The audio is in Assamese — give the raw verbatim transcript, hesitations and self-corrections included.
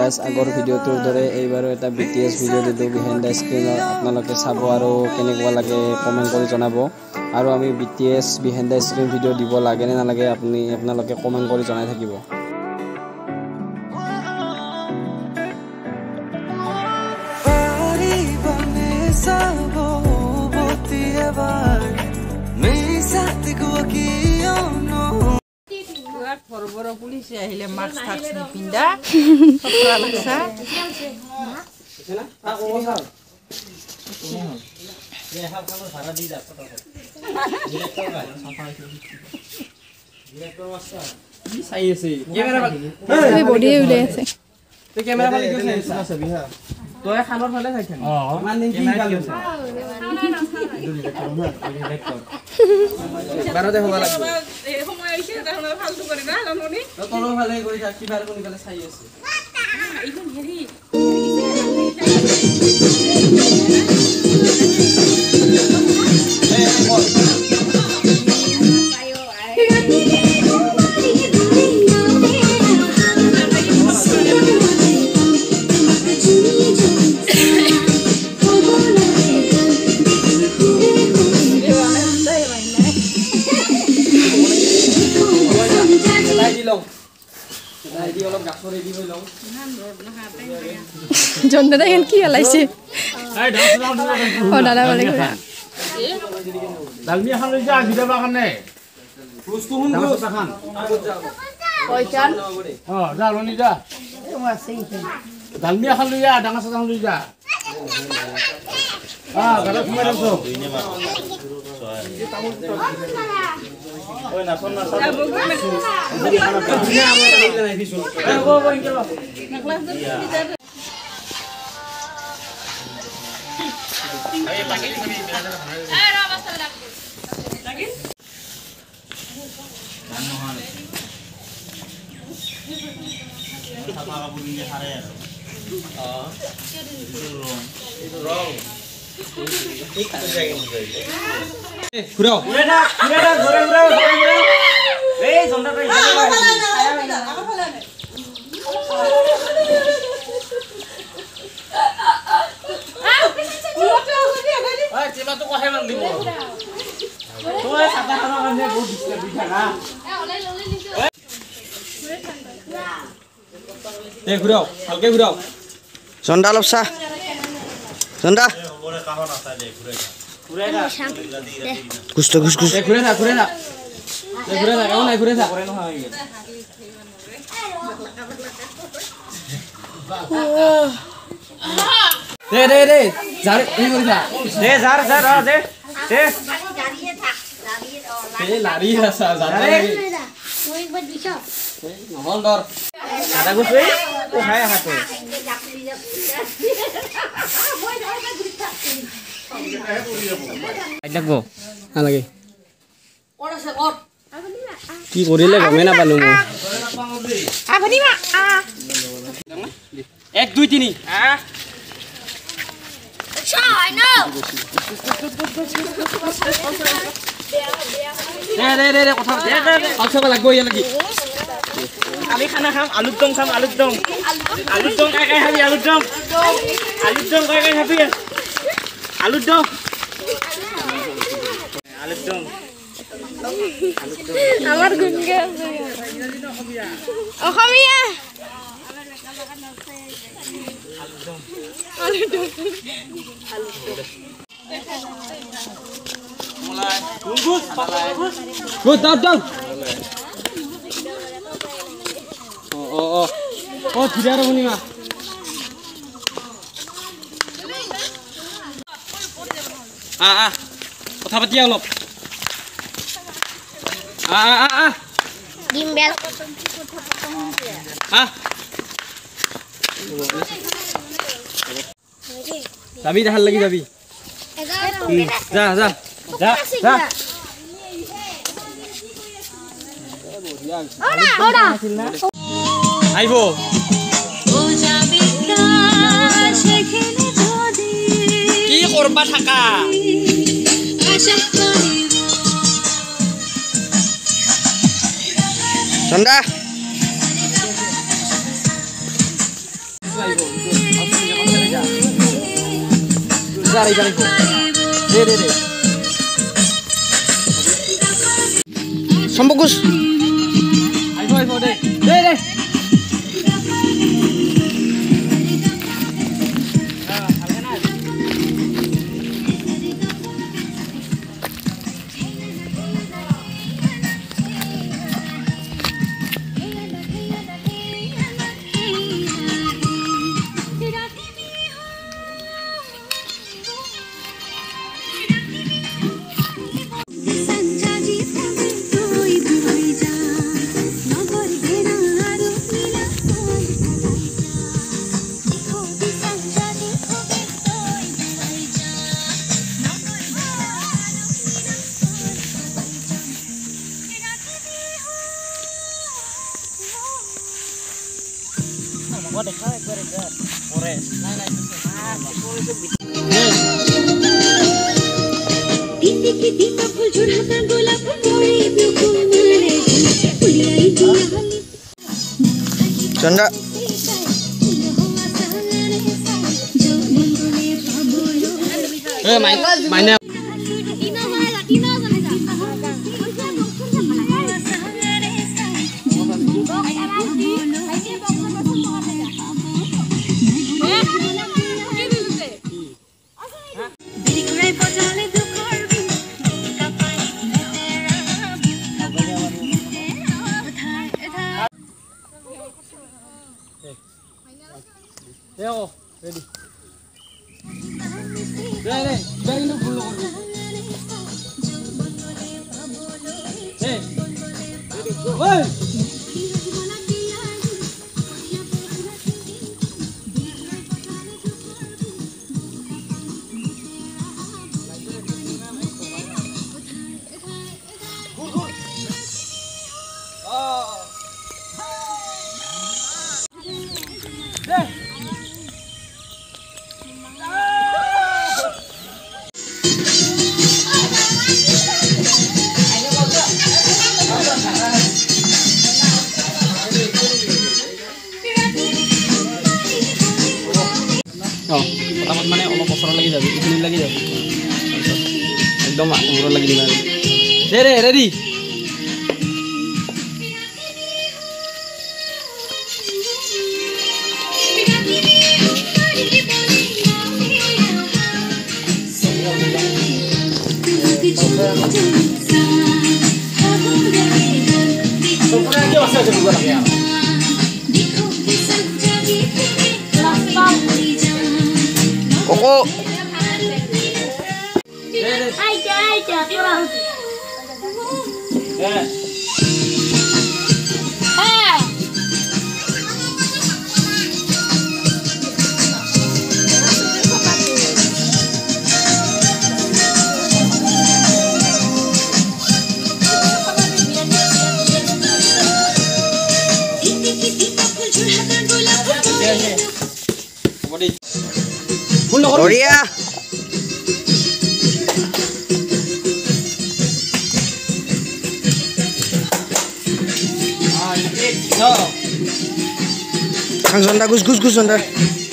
গাইজ আগৰ ভিডিঅ'টোৰ দৰে এইবাৰো এটা বি টি এছ ভিডিঅ' দিলোঁ বিহাইণ্ড দ্য স্ক্ৰীনত আপোনালোকে চাব আৰু কেনেকুৱা লাগে কমেণ্ট কৰি জনাব আৰু আমি B T S behind the screen video' দিব লাগে নে নালাগে আপুনি আপোনালোকে কমেণ্ট কৰি জনাই থাকিব। Boro-boro polisi ahile mask tax ni pindah. Sopra laksa. Aku mau saya sih. Kamera balik. Tapi body udah sih. Tapi kamera balik tu saya sebi ha. Tu yang kamera balik saya kan. Oh. Mana ni kalau. Baru deh hoga lagi. সময় আইছে তাহলে ফালতু করি না লামনি তো তোলো ভালো করে যাচ্ছি বার কোন গেলে ছাই আছে এইখন হেৰি এই বল John Dada kan kia lah sih. Oh Dada balik. Dalmi akan lejar kita makan nih. Terus turun terus. কয়টান Oh, dah lo ni dah. Dalmi akan lejar, jangan setang lejar. Ah, kalau cuma itu. Oh, nak pun nak. Kurang. Kurang dah, kurang dah, kurang dah, kurang dah. Eh, sonda tu. Ah, cuma tu kau hemat di bawah. Tu eh, kata orang ni बहुत disturb bisa kan? Eh, kurang. Halke kurang. Sonda lopsa. Sonda. Kurang dah. Gusto gus gus. Eh, kurang tak, kurang tak. Eh, kurang tak. Kamu naik kurang tak? Kurang tak lagi. Deh, deh, deh. Jar, ini kurang tak? Deh, jar, jar, ah, deh, deh. Eh, lari lah, jar lagi. Holdor. Ada gus ni? Oh, hai apa tu? Ajak go. Ah lagi. কি কৰিলে গমে নাপালো মই Apa ni mak? Ah. এক দুই তিনি Ah. Sure, no. দে দে দে দে কথা দে দে কথা লাগব ইয়া লাগি Kami kana ham alut dong sama alut dong. Alut dong kai kai habi alut dong. Alut dong kai kai habi. Alut dong. Alut dong. Amar gunga. Oh kamiya. Mulai. Bungkus, bungkus. go down down oh oh oh oh tidak ada bunyi mah ah ah কথা পাতি অলপ ah ah ah Gimbal. ah যাবি দেখার লাগি যাবি যা যা যা যা আইবো কি করবা থাকা Sonda. Sampokus. Ayo ayo deh. Deh deh. Sonda. Eh, main mainnya. Yo, ready. Deh, deh, dari itu dulu. Hey. Woi. Oh, pertama mana omong kosong lagi jadi, ini lagi jadi. एकदम umur lagi di mana? Deh, ready. Koko. Aja aja pulang. Eh. Gloria. Kang Sonda gus gus gus Sonda.